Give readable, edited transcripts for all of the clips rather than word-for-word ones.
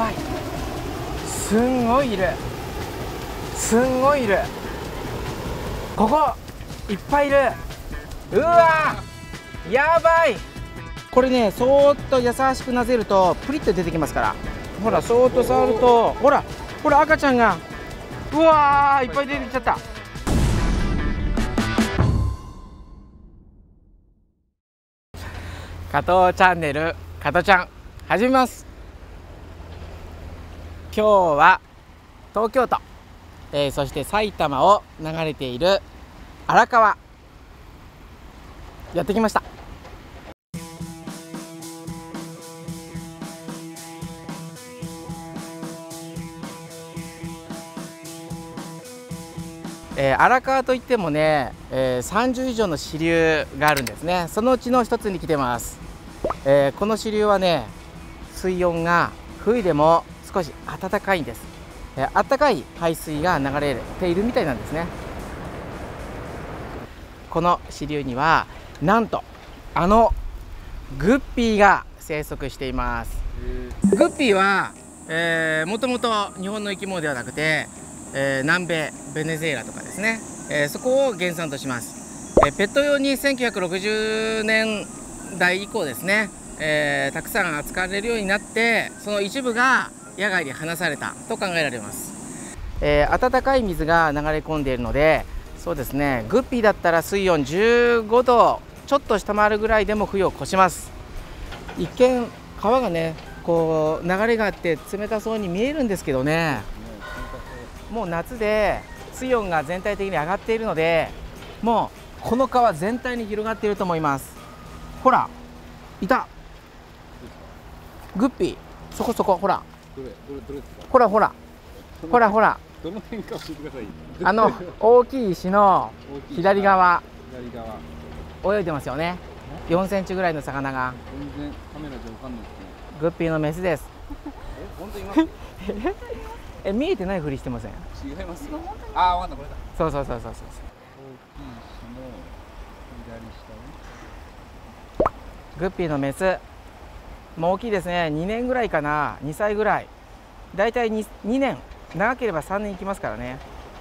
ばい、すんごいいる、すんごいいる、ここいっぱいいる。うわー、やばい。これね、そーっと優しくなぜるとプリッと出てきますから。ほら、そーっと触ると、ほらほら、赤ちゃんが、うわー、いっぱい出てきちゃった。加藤チャンネル、加藤ちゃん始めます。今日は東京都、そして埼玉を流れている荒川やってきました。荒川といってもね、30以上の支流があるんですね。そのうちの一つに来てます。この支流はね、水温が冬でも少し暖かいんです。暖かい排水が流れているみたいなんですね。この支流にはなんとあのグッピーが生息しています。グッピーはもともと日本の生き物ではなくて、南米ベネズエラとかですね、そこを原産とします。ペット用に1960年代以降ですね、たくさん扱われるようになって、その一部が野外に放されたと考えられます。暖かい水が流れ込んでいるので、そうですね、グッピーだったら水温15度ちょっと下回るぐらいでも冬を越します。一見川がね、こう流れがあって冷たそうに見えるんですけどね、もう夏で水温が全体的に上がっているので、もうこの川全体に広がっていると思います。ほら、いたグッピー、そこそこ、ほらほらほらほらほら、 どの辺か教えてください。 あの大きい石の左側泳いでますよね。4センチぐらいの魚が。 全然カメラじゃわかんないですね。 グッピーのメスです。 本当にいます。 見えてないふりしてません？ 違いますよ。ああ、わかった、これだ。 そうそうそうそうそう。 大きい石の左下ね。 グッピーのメス、もう大きいですね。2年ぐらいかな、2歳ぐらい。だいたい 2年、長ければ3年いきますからね。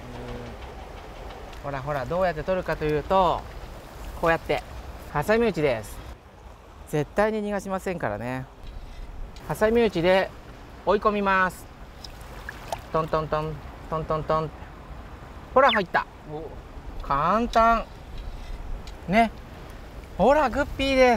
ほらほら、どうやって取るかというと、こうやってハサミ打ちです。絶対に逃がしませんからね。ハサミ打ちで追い込みます。トントントントントントン。ほら、入った。簡単ね。ほら、グッピーです。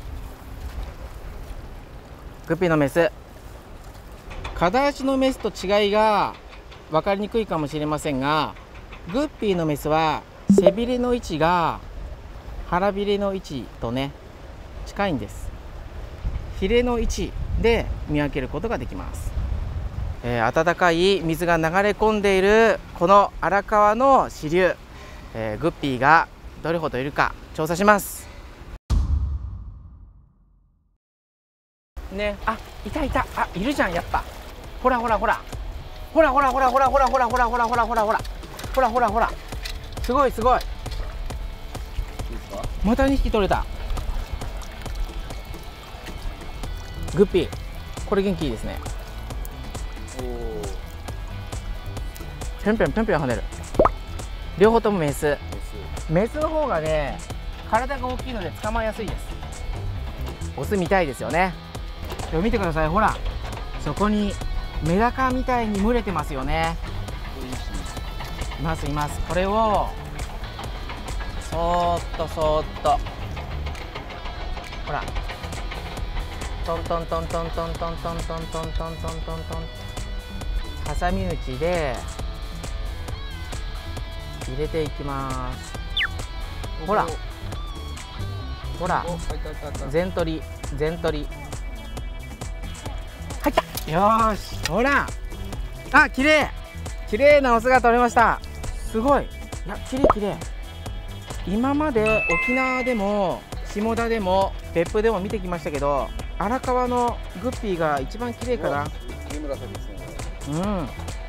グッピーのメス。片足のメスと違いが分かりにくいかもしれませんが、グッピーのメスは背びれの位置が腹びれの位置とね、近いんです。ヒレの位置で見分けることができます。暖かい水が流れ込んでいるこの荒川の支流、グッピーがどれほどいるか調査しますね。あ、いたいた、あ、いるじゃん、やっぱ。ほらほらほらほらほらほらほらほらほらほらほらほらほらほらほらほらほら、すごいすごい。また2匹取れた。グッピー、これ元気いいですね。ぴょんぴょんぴょんぴょん跳ねる。両方ともメス。メスの方がね、体が大きいので捕まえやすいです。オスみたいですよね。でも見てください、ほら、そこにメダカみたいに群れてますよね。いますいます。これをそーっとそーっと、ほら、トントントントントントントントントントントントントントン、ハサミ打ちで入れていきます。ほらほら、全取り全取り、入った。よーし、ほら、あ、綺麗綺麗なオスが取れました。すごい、いや、綺麗綺麗。今まで沖縄でも下田でも別府でも見てきましたけど、荒川のグッピーが一番綺麗かな。うん。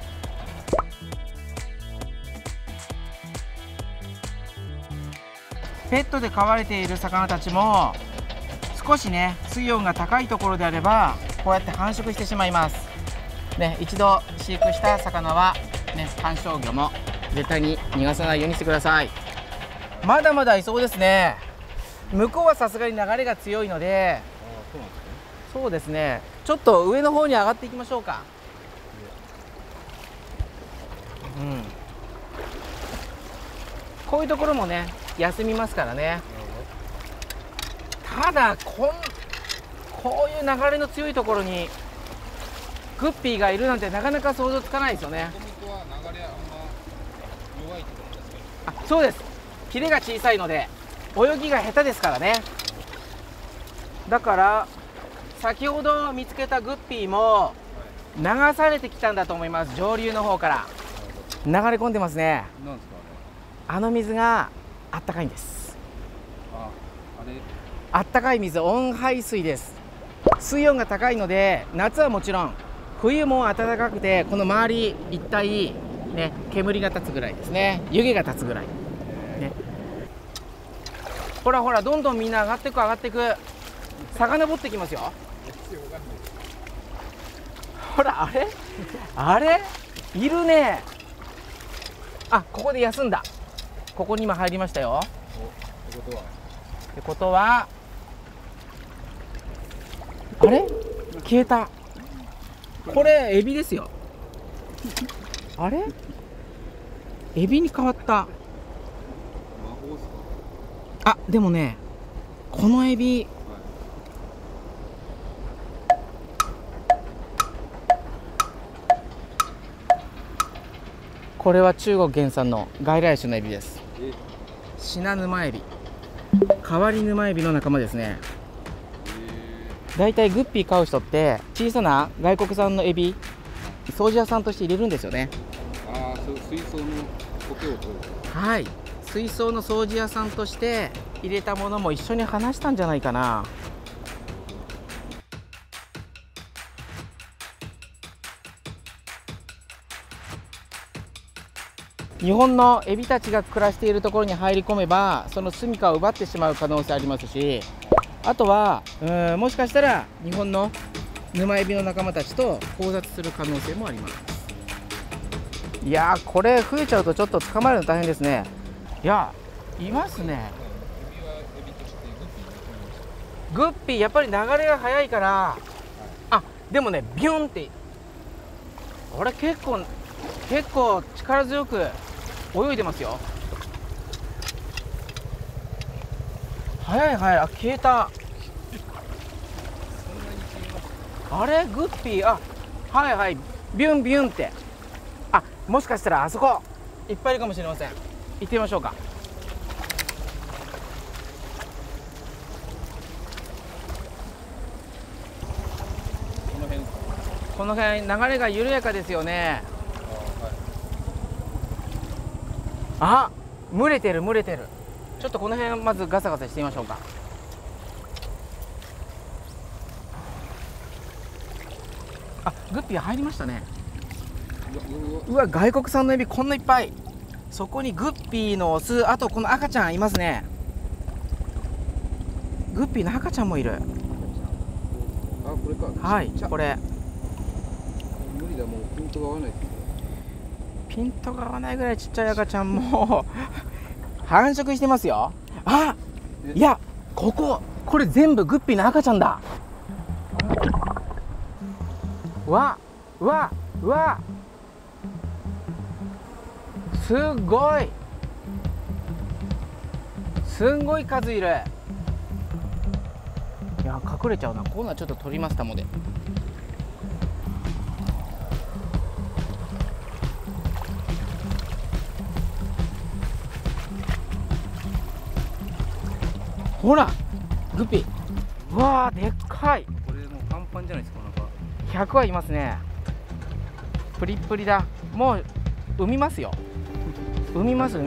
ペットで飼われている魚たちも少しね、水温が高いところであればこうやって繁殖してしまいます。 ね、一度飼育した魚はね、観賞魚も絶対に逃がさないようにしてください。まだまだいそうですね。向こうはさすがに流れが強いので、そうですね、ちょっと上の方に上がっていきましょうか。うん、こういうところもね休みますからね。ただこういう流れの強いところにグッピーがいるなんてなかなか想像つかないですよね。あ、そうです。ヒレが小さいので泳ぎが下手ですからね。だから先ほど見つけたグッピーも流されてきたんだと思います。上流の方から流れ込んでますね。 なんですかあの水があったかいんです。 あれあったかい水、温排水です。水温が高いので夏はもちろん冬も暖かくて、この周り一帯ね、煙が立つぐらいですね。湯気が立つぐらい、ね、ほらほら、どんどんみんな上がっていく上がっていく。遡ってきますよ。ほら、あれあれいるね。あ、ここで休んだ。ここに今入りましたよ。ってことはあれ消えた。これエビですよ。あれエビに変わった。あ、でもね、このエビ、これは中国原産の外来種のエビです。シナヌマエビ、カワリヌマエビの仲間ですね。だいたいグッピー飼う人って小さな外国産のエビ、掃除屋さんとして入れるんですよね。 ああ、水槽の苔を取る。 はい、水槽の掃除屋さんとして入れたものも一緒に話したんじゃないかな。日本のエビたちが暮らしているところに入り込めば、その住処を奪ってしまう可能性ありますし、あとはもしかしたら日本の沼エビの仲間たちと交雑する可能性もあります。いやー、これ増えちゃうとちょっと捕まえるの大変ですね。いや、いますね。グッピーやっぱり流れが速いから、あ、でもね、ビュンって、あれ結構力強く泳いでますよ。速い速い。あ、消えた。あれグッピー、あ、はいはい、ビュンビュンって。あ、もしかしたらあそこいっぱいいるかもしれません。行ってみましょうか。この辺流れが緩やかですよね。あ、群れてる群れてる。ちょっとこの辺まずガサガサしてみましょうか。あ、グッピー入りましたね。うわ、外国産のエビこんないっぱい。そこにグッピーのオス、あとこの赤ちゃんいますね。グッピーの赤ちゃんもいる。 あ、これか。 はい、これ無理だ、もうピントが合わない。 ピントが合わないぐらいちっちゃい赤ちゃんも繁殖してますよ。あ、いや、これ全部グッピーの赤ちゃんだ。わすごい、すんごい数いる。いや、隠れちゃうな。こういうのはちょっと撮ります、タモで。ほらグッピー、わあ、でっかい。 これもうパンパンじゃないですか。なんか 100はいますね。プリップリだ。もう産みますよ。産みます。うん。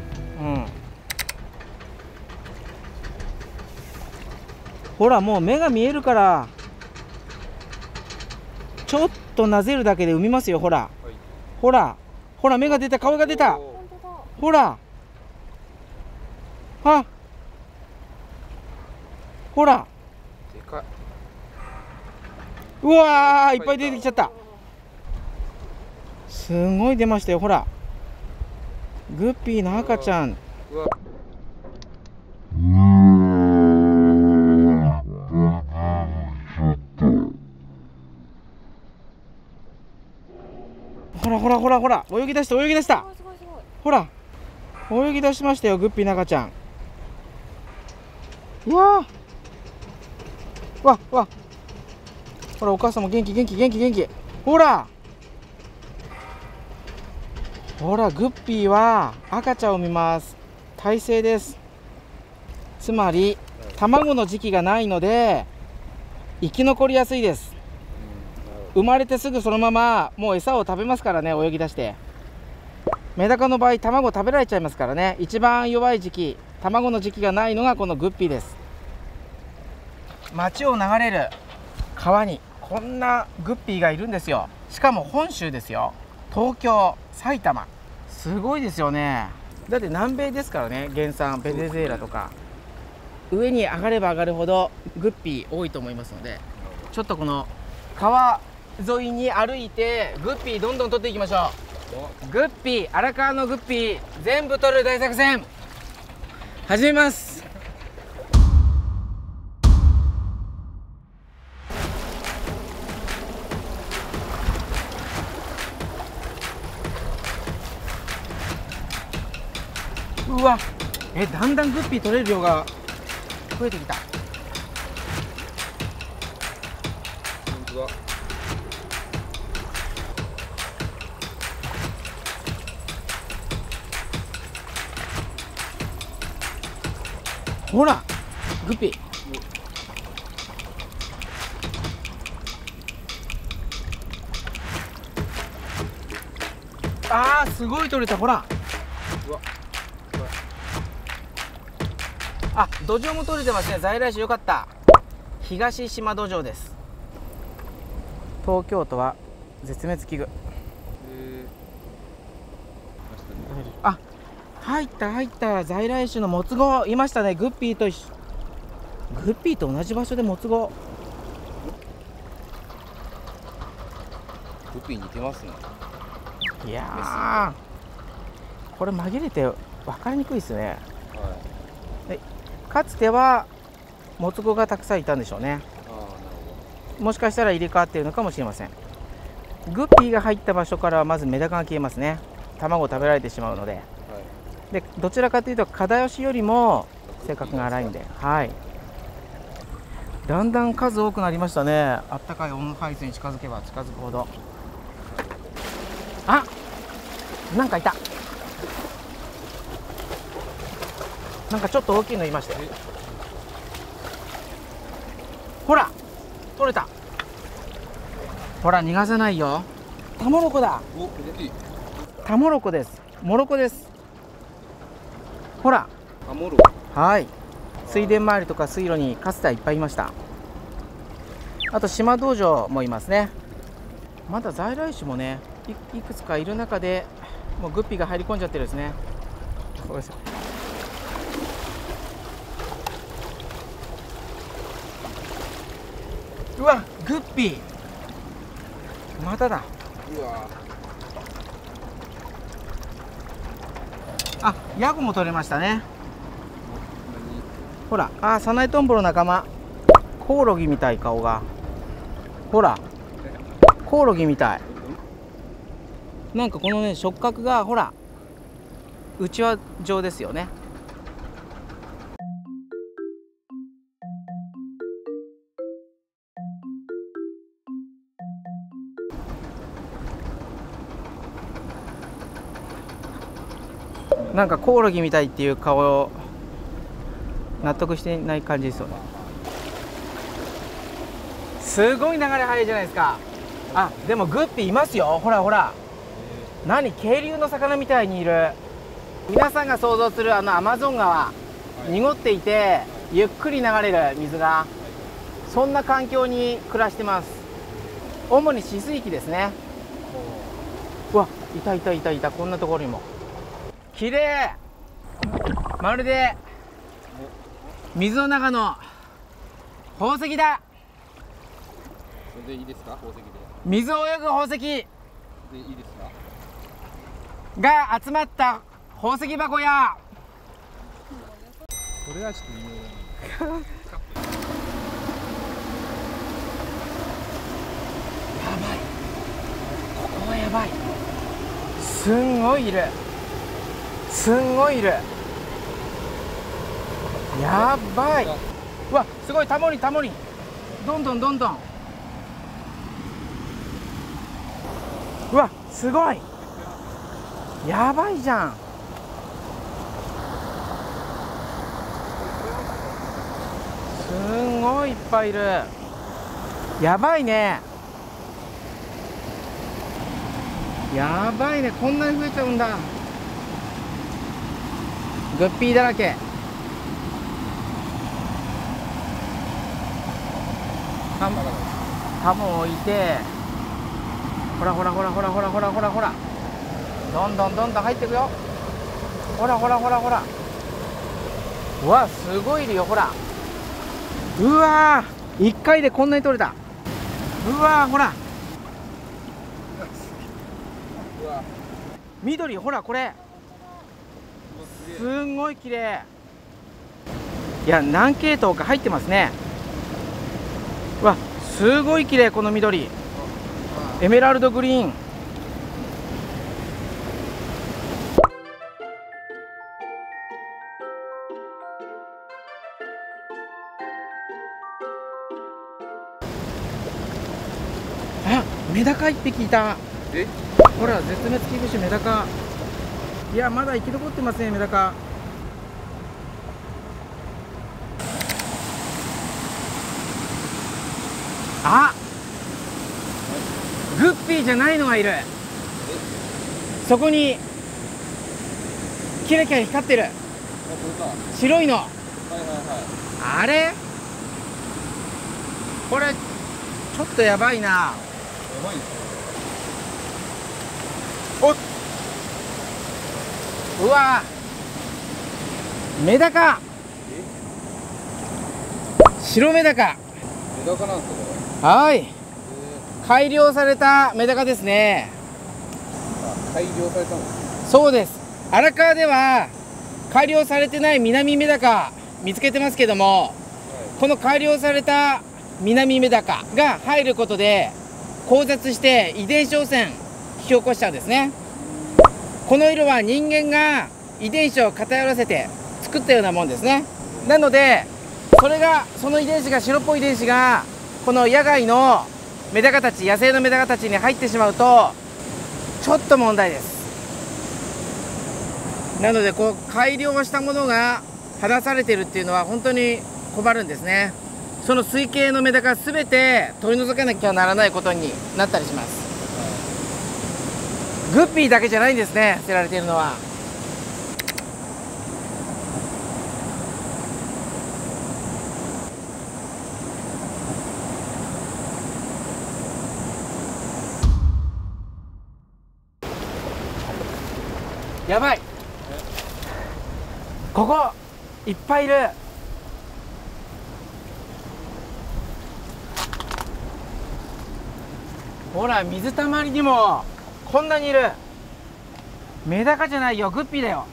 ほら、もう目が見えるから、ちょっとなぜるだけで産みますよ。ほら、ほら目が出た、顔が出た。ほら、あ、ほら、 でかい。 うわー、いっぱい出てきちゃった。 すごい出ましたよ。ほら、グッピーの赤ちゃん。ほらほらほらほら、泳ぎ出した泳ぎ出した。ほら泳ぎ出しましたよ、グッピーの赤ちゃん。いやー、わわ、ほらお母さんも元気元気元気元気。ほらほら、グッピーは赤ちゃんを産みます。胎生です。つまり卵の時期がないので生き残りやすいです。生まれてすぐそのままもう餌を食べますからね、泳ぎ出して。メダカの場合卵食べられちゃいますからね。一番弱い時期、卵の時期がないのがこのグッピーです。町を流れる川にこんなグッピーがいるんですよ。しかも本州ですよ。東京、埼玉、すごいですよね。だって南米ですからね、原産ベネズエラとか。上に上がれば上がるほどグッピー多いと思いますので、ちょっとこの川沿いに歩いてグッピーどんどん取っていきましょう。グッピー、荒川のグッピー全部取る大作戦始めます。うわ、だんだんグッピー取れる量が増えてきた。 本当だ。 ほらグッピー、あーすごい取れた。ほら、 うわ、 あ、土壌も取れてますね。在来種よかった。東島土壌です。東京都は絶滅危惧。あ、入った入った。在来種のモツゴいましたね。グッピーとグッピーと同じ場所でモツゴ。 グッピー似てますね。 いやー、これ紛れて分かりにくいですね。 はい。 かつてはモツゴがたくさんいたんでしょうね。 ああ、なるほもしかしたら入れ替わっているのかもしれません。グッピーが入った場所からはまずメダカが消えますね。卵を食べられてしまうので。 ど。はい。 でどちらかというとカダヨシよりも性格が荒いんで、はい、だんだん数多くなりましたね。あったかい温排水に近づけば近づくほど。あ、なんかいた。なんかちょっと大きいのいましたよ。ほら取れた。ほら逃がさないよ。タモロコだ。 お、大きい。 タモロコです。モロコです。ほら、 タモロ。 はい、水田周りとか水路にかつてはいっぱいいました。あと島道場もいますね。まだ在来種もね いくつかいる中でもうグッピーが入り込んじゃってるんですね。そうです。うわ、グッピーまただ。 うわ。 あ、ヤゴも取れましたね。ほら、あ、サナエトンボの仲間。コオロギみたい顔が。ほら、コオロギみたい。なんかこのね触覚がほらうちわ状ですよね。なんかコオロギみたいっていう顔を納得してない感じですよね。すごい流れ速いじゃないですか。あ、でもグッピーいますよ。ほらほら、何、渓流の魚みたいにいる。皆さんが想像するアマゾン川、濁っていてゆっくり流れる水が、そんな環境に暮らしてます。主に止水域ですね。うわ、いたいたいたいた。こんなところにも綺麗。まるで水の中の宝石だ。 それでいいですか、宝石で。 水を泳ぐ宝石。 でいいですか。 が集まった宝石箱や。 これはちょっと微妙だね。 やばい、ここはやばい。すんごいいる、すんごいいる。やばい。うわ、すごい、タモリタモリ、どんどんどんどん。うわ、すごい、やばいじゃん。すんごいいっぱいいる。やばいね、やばいね、こんなに増えちゃうんだ。グッピーだらけ。タモを置いて、ほらほらほらほらほらほらほらほら、どんどんどんどん入っていくよ。ほらほらほらほら、うわ、すごいいるよ。ほら、うわー、1回でこんなに取れた。うわー、ほら緑、ほらこれすんごい綺麗。いや、何系統か入ってますね。うわ、すごい綺麗、この緑、エメラルドグリーン。あ、メダカ1匹いた。 え、 ほら、絶滅危惧種メダカ。いや、まだ生き残ってますね、メダカ。あ、グッピーじゃないのがいる。そこにキラキラ光ってるあ、これか。 白いの、 はいはいはい。 あれ、これちょっとやばいな。 やばいね。 おっ、うわー、メダカ、白メダカ。 メダカなんですか、これ。 はい、改良されたメダカですね。 あ、改良されたの。 そうです。荒川では改良されてないミナミメダカ見つけてますけども、この改良されたミナミメダカが入ることで交雑して遺伝子汚染引き起こしちゃうんですね。この色は人間が遺伝子を偏らせて作ったようなもんですね。なのでその遺伝子が、白っぽい遺伝子がこの野外のメダカたち、野生のメダカたちに入ってしまうとちょっと問題です。なので、こう改良したものが放されているっていうのは本当に困るんですね。その水系のメダカすべて取り除かなきゃならないことになったりします。グッピーだけじゃないんですね、捨てられているのは。やばい、ここいっぱいいる。ほら、水たまりにもこんなにいる。メダカじゃないよ、グッピーだよ。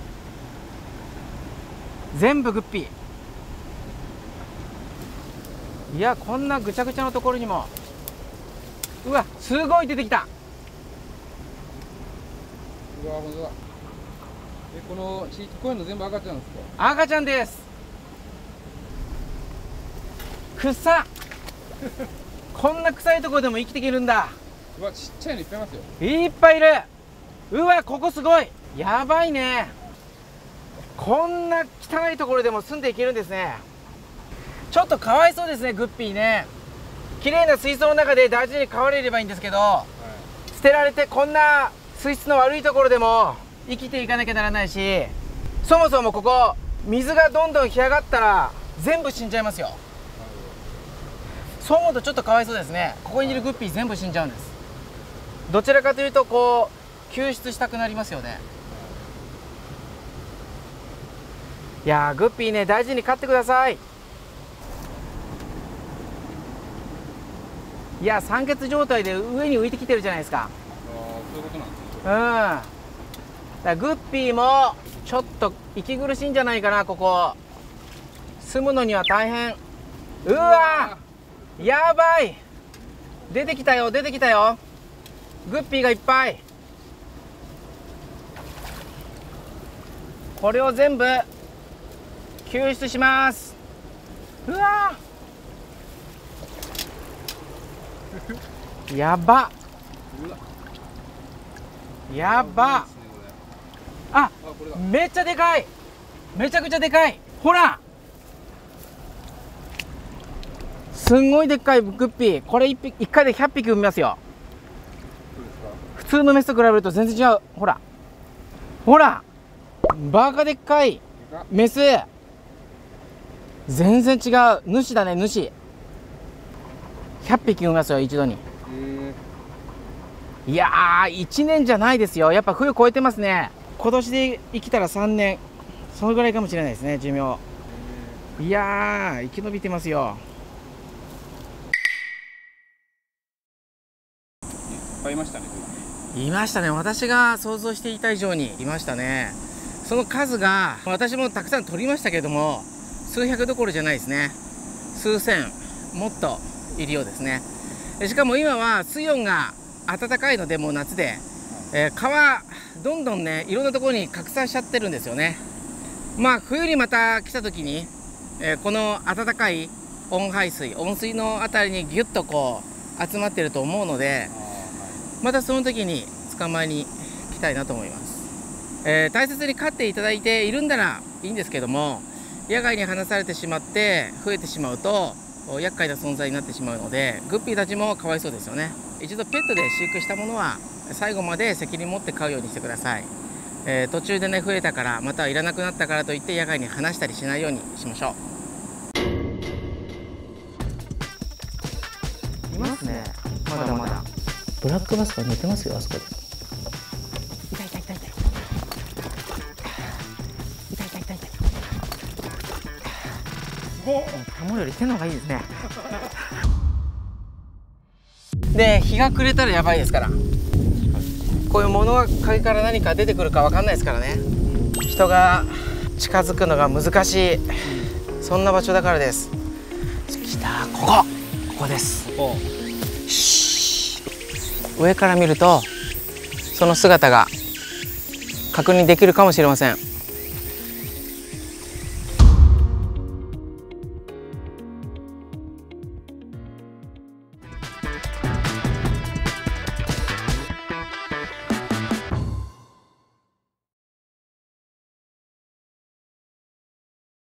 全部グッピー。いや、こんなぐちゃぐちゃのところにも、うわ、すごい出てきた。 うわ、本当だ。この地域、こういうの全部赤ちゃんですか？ 赤ちゃんです。草こんな臭いところでも生きていけるんだ。 うわ、ちっちゃいのいっぱいいますよ。 いっぱいいる。うわ、ここすごい、やばいね。こんな汚いところでも住んでいけるんですね。ちょっとかわいそうですね、グッピーね。綺麗な水槽の中で大事に飼われればいいんですけど、捨てられてこんな水質の悪いところでも生きていかなきゃならないし、そもそもここ水がどんどん干上がったら全部死んじゃいますよ。そう思うとちょっとかわいそうですね。ここにいるグッピー全部死んじゃうんです。どちらかというとこう救出したくなりますよね。いやー、グッピーね、大事に飼ってください。いや、酸欠状態で上に浮いてきてるじゃないですか。 ああ、そういうことなんですね。 だグッピーもちょっと息苦しいんじゃないかな。ここ住むのには大変。うわー、やばい、出てきたよ出てきたよ。グッピーがいっぱい。これを全部救出します。うわーやばやば。あ、めっちゃでかい、めちゃくちゃでかい。ほらすんごいでっかいグッピー。これ1回で100匹産みますよ。普通のメスと比べると全然違う。ほらほら、バカでっかいメス。全然違う。主だね、主。100匹産みますよ一度に。いやー、1年じゃないですよ。やっぱ冬越えてますね。今年で生きたら3年、そのぐらいかもしれないですね、寿命。いやー、生き延びてますよ。 いっぱいいましたね。 いましたね。私が想像していた以上にいましたね。その数が、私もたくさん取りましたけれども、数百どころじゃないですね。数千、もっといるようですね。しかも今は水温が暖かいので、もう夏で、川どんどんね、いろんなところに拡散しちゃってるんですよね。まあ冬にまた来た時に、この暖かい温水のあたりにギュッとこう集まってると思うので、またその時に捕まえに来たいなと思います。大切に飼っていただいているんならいいんですけども、野外に放されてしまって増えてしまうと厄介な存在になってしまうので、グッピーたちもかわいそうですよね。一度ペットで飼育したものは最後まで責任持って飼うようにしてください。途中でね、増えたからまたいらなくなったからといって野外に放したりしないようにしましょう。いますね、まだまだ。ブラックバスが寝てますよ、あそこで。痛い痛い痛い痛い痛い痛い痛い痛い。タモより手の方がいいですね。で、日が暮れたらやばいですから。こういう物陰から何か出てくるかわかんないですからね。人が近づくのが難しい、そんな場所だからです。来た、ここです。上から見るとその姿が確認できるかもしれません。